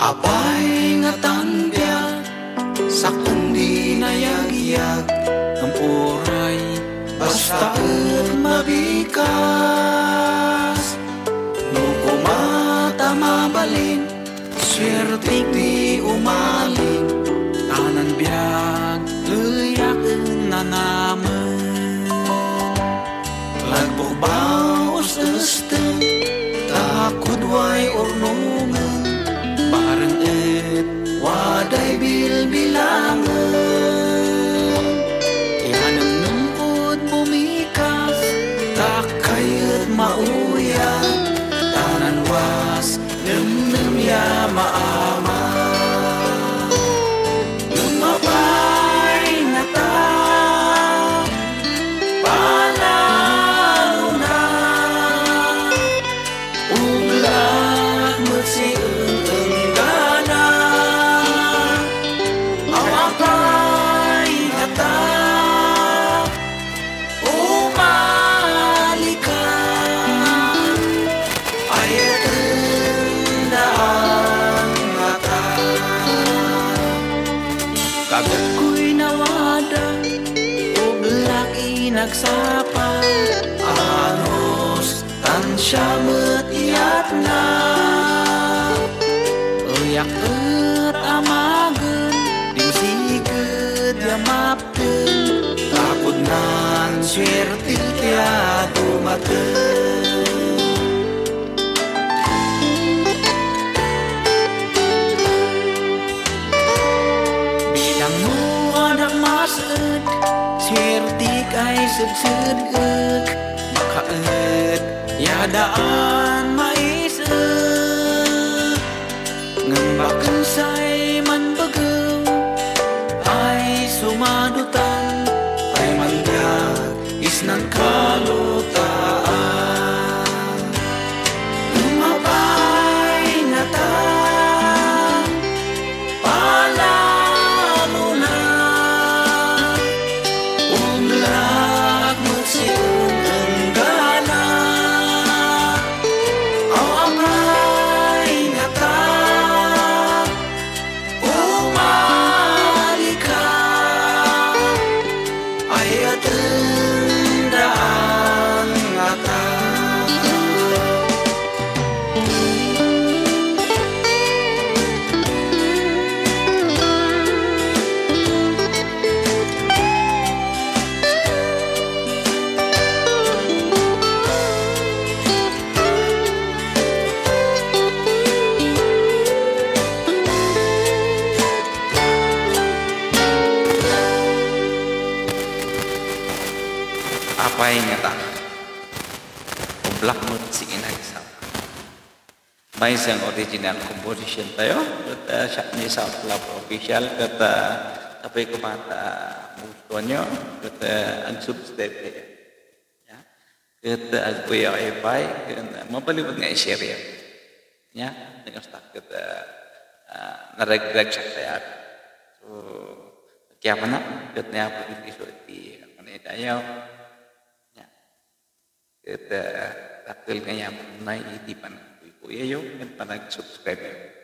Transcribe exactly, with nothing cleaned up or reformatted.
Apay nga tanbiag saktan di nayag-iyag ang oray basta at mabikas. No kumata mabalin swerte di umalin tanan biag leyak na naman. Lagbo baos esteng takod way ornungan bareng et waday bilbilangan. Ihanam numpod bumikas takayat mauya tanan was nem-nem ya maama. Lumabay na ta palalo na uglag magsiung gana. Awapay na ta umali ka ayatan na ang mata. Kagat ko'y nawada uglag inagsapa anos tansya metiyat na uyak et amagen din siged yamapten takod nan swerte kaya dumaten. Bilang mo anak mased swerte kay sed-sed makaet yadaan maised ngembaken say man begew ay sumadutan ay mandiag isnan kalutaan. Lumabay na ta palalo na uglag magsiung ang gana. Awapay na ta umali ka ayatan na ang mata. Apay nga ta ublak mo si inagisap may isang original composition tayo kata siya ni sa club official kata tapay kumata gusto nyo kata ang subscribe ya kata agpuya ipay kata mapalibad nga i-share yan ya nag-start kata narag-drag siya tayo so kaya pa na kata niya po iso iti ako na itayaw kita takil kaya na itipan kuya yung panag-subscribe